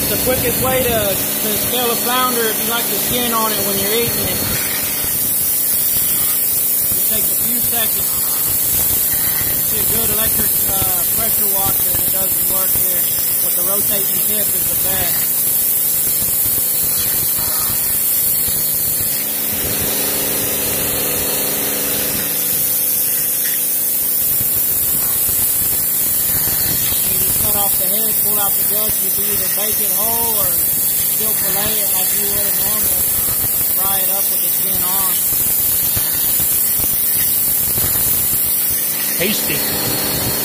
It's the quickest way to scale a flounder if you like the skin on it when you're eating it. It takes a few seconds. See a good electric pressure washer, and it doesn't work here, but the rotating tip is the best. Cut off the head, pull out the guts. You can either bake it whole or still fillet it like you would a normal, or fry it up with the skin on. Tasty.